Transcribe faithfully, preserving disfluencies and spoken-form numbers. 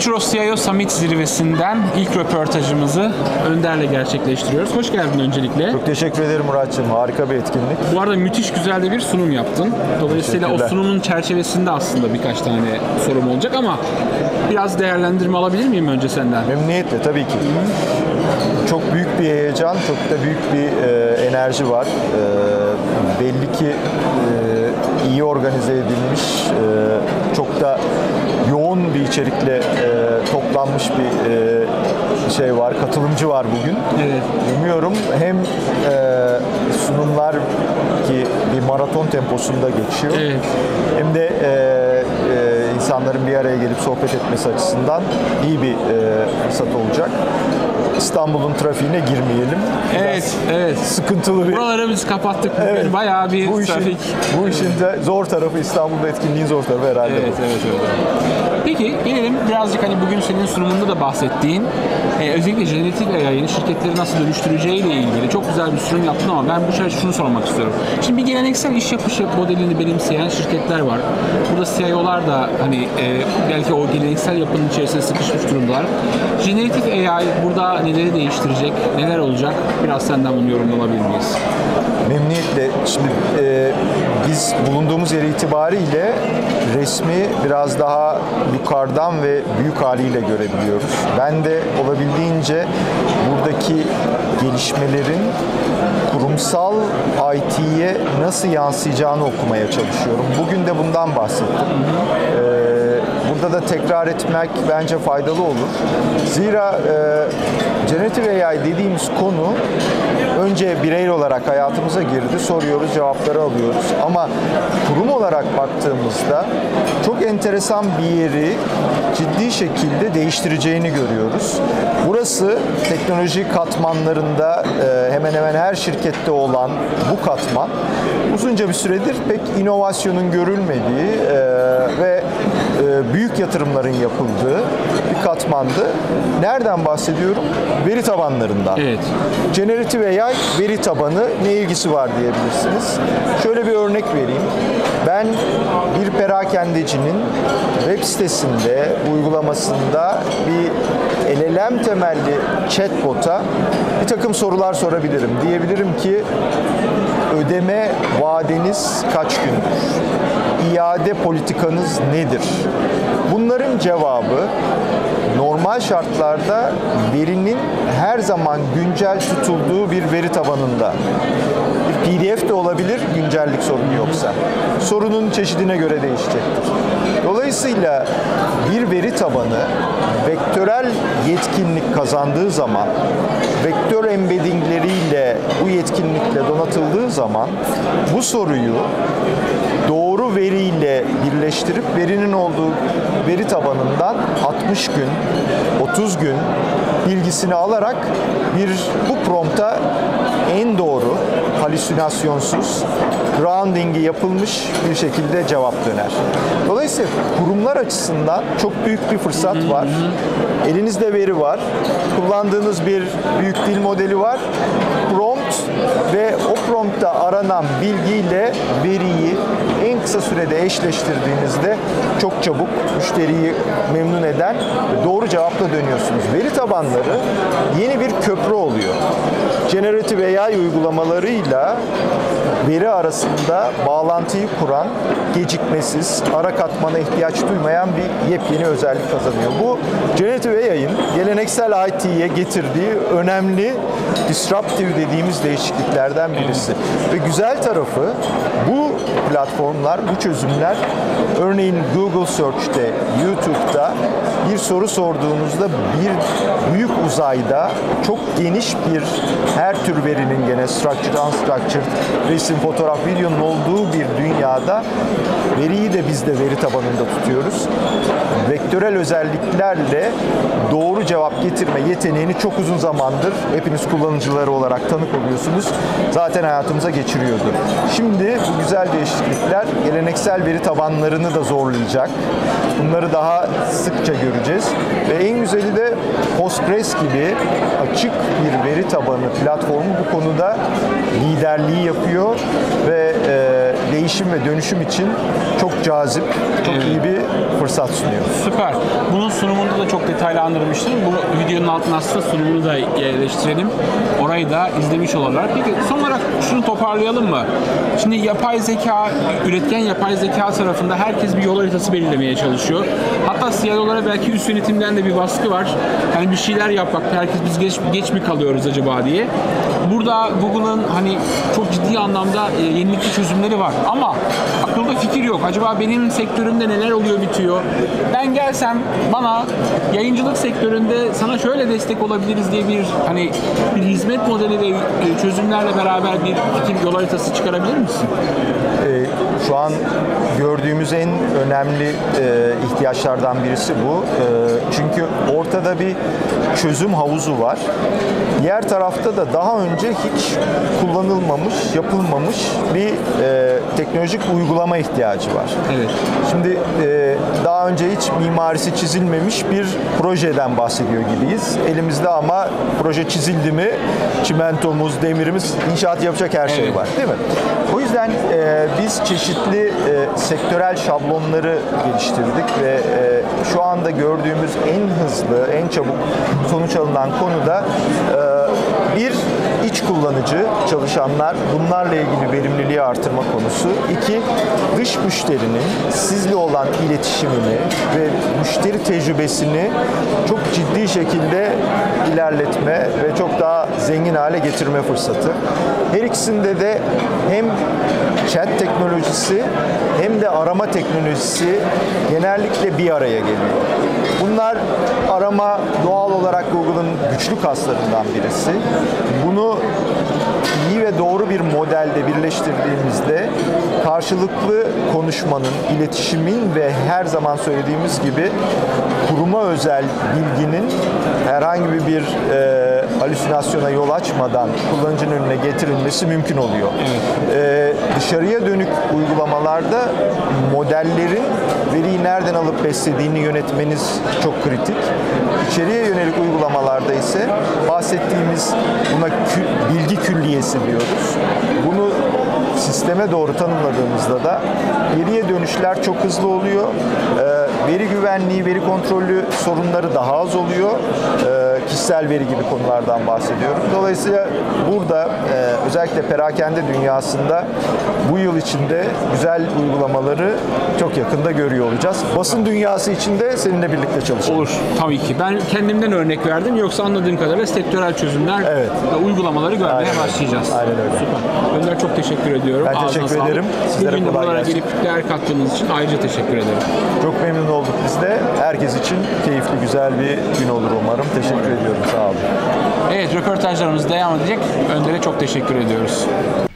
Futuros C I O Summit zirvesinden ilk röportajımızı Önder'le gerçekleştiriyoruz. Hoş geldin öncelikle. Çok teşekkür ederim Muratçığım. Harika bir etkinlik. Bu arada müthiş güzel de bir sunum yaptın. Dolayısıyla o sunumun çerçevesinde aslında birkaç tane sorum olacak ama biraz değerlendirme alabilir miyim önce senden? Memnuniyetle tabii ki. Hı-hı. Çok büyük bir heyecan, çok da büyük bir e, enerji var. E, belli ki e, iyi organize edilmiş, e, çok da yoğun bir içerikle e, toplanmış bir e, şey var, katılımcı var bugün. Evet. Umuyorum hem e, sunumlar ki bir maraton temposunda geçiyor, evet. hem de e, e, insanların bir araya gelip sohbet etmesi açısından iyi bir e, fırsat olacak. İstanbul'un trafiğine girmeyelim. Biraz evet, evet. Sıkıntılı bir... Buraları biz kapattık. Bugün evet. Bayağı bir bu işin, trafik. Bu işin de zor tarafı, İstanbul'da etkinliğin zor tarafı herhalde. Evet, evet, evet. Peki gelelim birazcık hani bugün senin sunumunda da bahsettiğin e, özellikle jeneratif A I'nin şirketleri nasıl dönüştüreceğiyle ilgili çok güzel bir sunum yaptın ama ben bu şarkı şunu sormak istiyorum. Şimdi bir geleneksel iş yapış modelini benimseyen şirketler var. Burada C I O'lar da hani e, belki o geleneksel yapının içerisinde sıkışmış durumdalar. Jeneratif A I burada neleri değiştirecek, neler olacak? Biraz senden bunu yorumlanabilir miyiz? Memnuniyetle. Şimdi e, biz bulunduğumuz yer itibariyle resmi biraz daha yukarıdan ve büyük haliyle görebiliyoruz. Ben de olabildiğince buradaki gelişmelerin kurumsal I T'ye nasıl yansıyacağını okumaya çalışıyorum. Bugün de bundan bahsettim. Ee, burada da tekrar etmek bence faydalı olur. Zira e, Generative A I dediğimiz konu önce birey olarak hayatımıza girdi, soruyoruz, cevapları alıyoruz. Ama kurum olarak baktığımızda çok enteresan bir yeri ciddi şekilde değiştireceğini görüyoruz. Burası teknoloji katmanlarında e, hemen hemen her şirkette olan bu katman uzunca bir süredir pek inovasyonun görülmediği e, ve e, büyük yatırımların yapıldığı bir katmandı. Nereden bahsediyorum? Veri tabanlarından. Evet. Generative A I veri tabanı ne ilgisi var diyebilirsiniz. Şöyle bir örnek vereyim. Ben bir perakendecinin web sitesinde, uygulamasında bir L L M temelli chatbot'a bir takım sorular sorabilirim. Diyebilirim ki ödeme vadeniz kaç gündür? İade politikanız nedir? Bunların cevabı normal şartlarda verinin her zaman güncel tutulduğu bir veri tabanında. Bir P D F de olabilir güncellik sorunu yoksa. Sorunun çeşidine göre değişecektir. Dolayısıyla bir veri tabanı vektörel yetkinlik kazandığı zaman, vektör embeddingleriyle bu yetkinlikle donatıldığı zaman bu soruyu doğru veriyle birleştirip verinin olduğu veri tabanından altmış gün, otuz gün bilgisini alarak bir bu prompta en doğru, halüsinasyonsuz, grounding'i yapılmış bir şekilde cevap döner. Dolayısıyla kurumlar açısından çok büyük bir fırsat var. Elinizde veri var, kullandığınız bir büyük dil modeli var. Prompt ve o promptta aranan bilgiyle veriyi en kısa sürede eşleştirdiğinizde çok çabuk müşteriyi memnun eden doğru cevapla dönüyorsunuz. Veri tabanları yeni bir köprü oluyor. Generative A I uygulamalarıyla veri arasında bağlantıyı kuran, gecikmesiz, ara katmana ihtiyaç duymayan bir yepyeni özellik kazanıyor. Bu Generative A I'nin geleneksel I T'ye getirdiği önemli disruptive dediğimiz değişikliklerden birisi. Ve güzel tarafı bu platformlar, bu çözümler örneğin Google Search'te, YouTube'da bir soru sorduğunuzda bir büyük uzayda çok geniş bir her tür verinin gene structured, unstructured, resim, fotoğraf, videonun olduğu bir dünyada veriyi de biz de veri tabanında tutuyoruz. Vektörel özelliklerle doğru cevap getirme yeteneğini çok uzun zamandır hepiniz kullanıcıları olarak tanık oluyorsunuz. Zaten hayatımıza geçiriyordu. Şimdi bu güzel değişiklikler sefer geleneksel veri tabanlarını da zorlayacak. Bunları daha sıkça göreceğiz. Ve en güzeli de Postgres gibi açık bir veri tabanı platformu bu konuda liderliği yapıyor ve e, değişim ve dönüşüm için çok cazip, çok Evet. iyi bir fırsat sunuyor. Süper. Bunun sunumunda da çok detaylandırmıştım. Bu videonun altına aslında sunumunu da yerleştirelim. Orayı da izlemiş olurlar. Peki son olarak şunu toparlayalım mı? Şimdi yapay zeka, üretken yapay zeka tarafında herkes bir yol haritası belirlemeye çalışıyor. Hatta C E O'lara belki üst yönetimden de bir baskı var. Yani bir şeyler yapmak, herkes biz geç, geç mi kalıyoruz acaba diye. Burada Google'ın hani çok ciddi anlamda e, yenilikçi çözümleri var. Ama akılda fikir yok. Acaba benim sektörümde neler oluyor bitiyor? Ben gelsem bana yayıncılık sektöründe sana şöyle destek olabiliriz diye bir hani bir hizmet modeli ve e, çözümlerle beraber bir fikir yol haritası çıkarabilir misin? Ee, şu an gördüğümüz en önemli e, ihtiyaçlardan birisi bu. E, çünkü ortada bir çözüm havuzu var. Diğer tarafta da daha önce hiç kullanılmamış, yapılmamış bir e, teknolojik uygulama ihtiyacı var. Evet. Şimdi e, daha önce hiç mimarisi çizilmemiş bir projeden bahsediyor gibiyiz. Elimizde ama proje çizildi mi çimentomuz, demirimiz, inşaat yapacak her şey Evet. var, değil mi? O yüzden e, biz çeşitli e, sektörel şablonları geliştirdik ve e, şu anda gördüğümüz en hızlı, en çabuk sonuç alınan konu da e, bir, iç kullanıcı çalışanlar, bunlarla ilgili verimliliği artırma konusu. İki, dış müşterinin sizle olan iletişimini ve müşteri tecrübesini çok ciddi şekilde ilerletme ve çok daha zengin hale getirme fırsatı. Her ikisinde de hem chat teknolojisi hem de arama teknolojisi genellikle bir araya geliyor. Bunlar arama doğal olarak Google'ın güçlü kaslarından birisi. Bunu iyi ve doğru bir modelde birleştirdiğimizde karşılıklı konuşmanın, iletişimin ve her zaman söylediğimiz gibi kuruma özel bilginin herhangi bir e, halüsinasyona yol açmadan kullanıcının önüne getirilmesi mümkün oluyor. Evet. E, dışarıya dönük uygulamalarda modellerin veriyi nereden alıp beslediğini yönetmeniz çok kritik. İçeriye yönelik uygulamalarda ise bahsettiğimiz buna kü- bilgi külliyesi diyoruz. Bunu sisteme doğru tanımladığımızda da geriye dönüşler çok hızlı oluyor. Ee, veri güvenliği, veri kontrolü sorunları daha az oluyor. Ee, kişisel veri gibi konulardan bahsediyorum. Dolayısıyla burada e, özellikle perakende dünyasında bu yıl içinde güzel uygulamaları çok yakında görüyor olacağız. Basın dünyası içinde seninle birlikte çalışalım. Olur. Tabii ki. Ben kendimden örnek verdim. Yoksa anladığım kadarıyla sektörel çözümler Evet. ve uygulamaları görmeye Aynen öyle. başlayacağız. Aynen öyle. Süper. Önder, çok teşekkür ediyorum. Ben Ağzına teşekkür sağlık. ederim. Sizlere Bugün de kolay buralara gelsin. gelip değer kattığınız için ayrıca teşekkür ederim. Çok memnun olduk biz de. Herkes için keyifli, güzel bir gün olur umarım. Teşekkür ediyorum. Sağ olun. Evet, röportajlarımız devam edecek. Önder'e çok teşekkür ediyoruz.